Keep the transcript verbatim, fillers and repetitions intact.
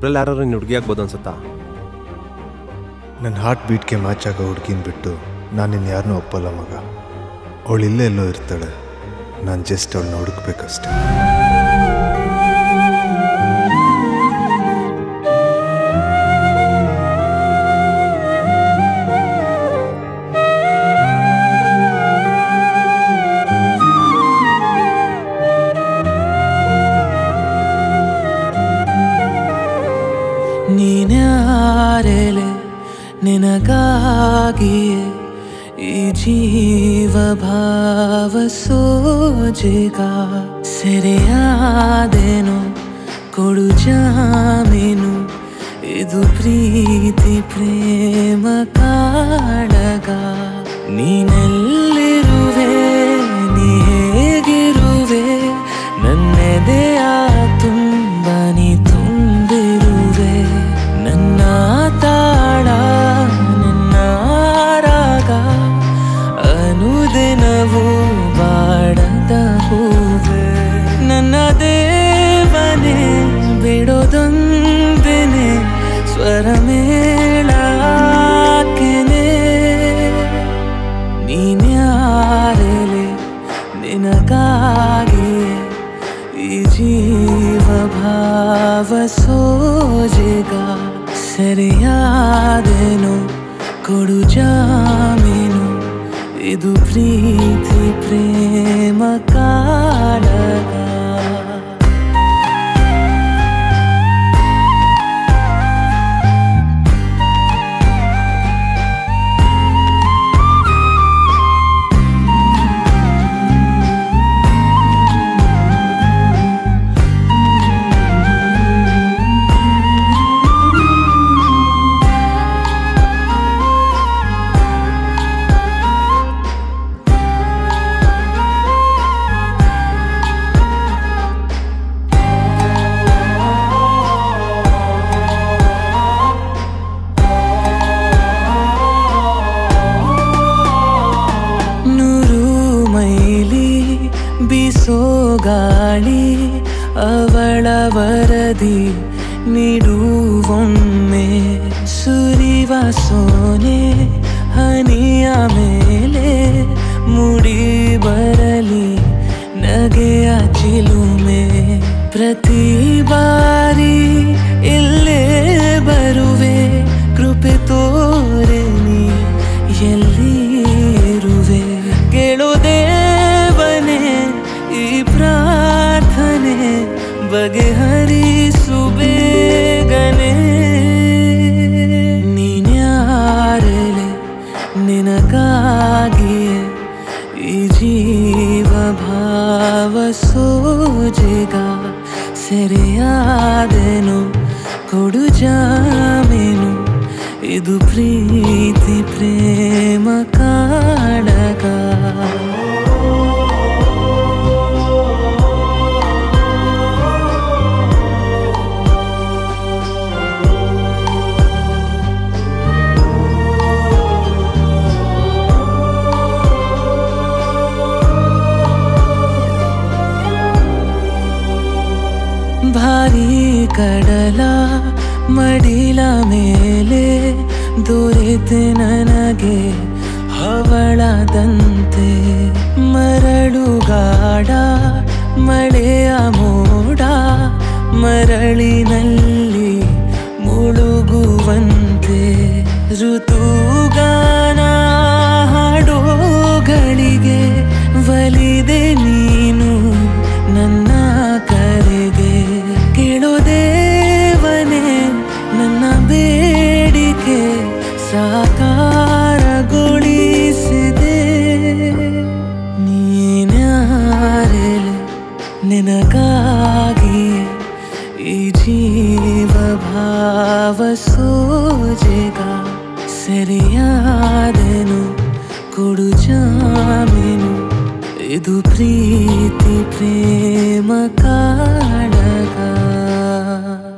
ಇಬ್ಬರಲ್ಲಿ ಯಾರು ನೀನು ಹುಡುಗಿ ಆಗ್ಬೋದು ಅನ್ಸುತ್ತಾ? ನನ್ನ ಹಾರ್ಟ್ ಬೀಟ್ಗೆ ಮ್ಯಾಚ್ ಆಗೋ ಹುಡುಗಿನ ಬಿಟ್ಟು ನಾನು ಇನ್ನು ಯಾರನ್ನೂ ಒಪ್ಪಲ್ಲ ಮಗ. ಅವಳು ಇಲ್ಲೇ ಎಲ್ಲೋ ಇರ್ತಾಳೆ, ನಾನು ಜಸ್ಟ್ ಅವಳನ್ನ ಹುಡುಕ್ಬೇಕಷ್ಟೆ. ನೀನ್ಯಾರೆಲೆ ನಿನಗಾಗಿಯೇ ಈ ಜೀವ ಭಾವ ಸೋಜಿಗ ಸೆರೆಯಾದೇನೋ ಕೊಡು ಜಾಮೀನು ಇದು ಪ್ರೀತಿ ಪ್ರೇಮ ಕಾಳಗ. ನೀನೆಲ್ಲಿರುವೆ ನೀ ಹೇಗಿರುವೆ ನನ್ನೆದೆಯ ತುಂಬ ನೀ ತುಂಬಿರುವೆ. ನನ್ನ ತಾಳ ನಿನ್ನ ರಾಗ ಅನುದಿನವೂ ಬಾಡದ ಹೂವೆ. ನನ್ನ ದೇವನೇ ಬಿಡೋದೊಂದೇನೆ ಸ್ವರ ಮೇಳಾಕೆನೆ. ನೀನ್ಯಾರೆಲೆ ನಿನಗಾಗಿಯೇ ಈ ಜೀವ ಭಾವ ಸೋಜಿಗ ಸರಿಯಾದೇನೋ ಕೊಡು ಜಾಮೀನು ಇದು ಪ್ರೀತಿ ಪ್ರೇಮ ಕಾಳಗ. ಬೀಸೋ ಗಾಳಿ ಅವಳ ವರದಿ ನೀಡುವೊಮ್ಮೆ ಸುರಿವ ಸೋನೆ ಹನಿಯ ಮೇಲೆ ಮುಡಿ ಬರಲಿ ನಗೆಯ ಚಿಲುಮೆ. ಪ್ರತಿ ಬಾರಿ ಇಲ್ಲೇ ಬರುವೆ ಕೃಪೆ ತೋರೆ ನೀ ಎಲ್ಲಿ ಇರುವೆ. ಕೇಳೋದೇ ಈ ಪ್ರಾರ್ಥನೆ ಬಗೆಹರಿಸು ಬೇಗನೆ. ನೀನ್ಯಾರೆಲೆ ನಿನಗಾಗಿಯೇ ಈ ಜೀವ ಭಾವ ಸೋಜಿಗ ಸೆರೆಯಾದೇನೋ ಕೊಡು ಜಾಮೀನು ಇದು ಪ್ರೀತಿ ಪ್ರೇಮ ಕಾಳಗ. ಭಾರೀ ಕಡಲ ಮಡಿಲ ಮೇಲೆ ದೊರೆತೆ ನನಗೆ ಹವಳದಂತೆ. ಮರಳುಗಾಡ ಮಳೆಯ ಮೋಡ ಮರಳಿನಲ್ಲಿ ಮುಳುಗುವಂತೆ. ಋತುಗಾನ ಹಾಡೋಗಳಿಗೆ ಒಲಿದೆ ನೀನು ನನ್ನ ಕರೆಗೆ. ಕೇಳೋದೇವನೇ ನನ್ನ ಬೇಡಿಕೆ ಸಾಕಾರಗೊಳಿಸಿದೆ. ನೀನ್ಯಾರೆಲೆ ನಿನಗಾಗಿಯೇ ಈ ಜೀವ ಭಾವ ಸೋಜಿಗ ಸರಿಯಾದೇನು ಕೊಡು ಜಾಮೀನು ಇದು ಪ್ರೀತಿ ಪ್ರೇಮ ಕಾಳಗ.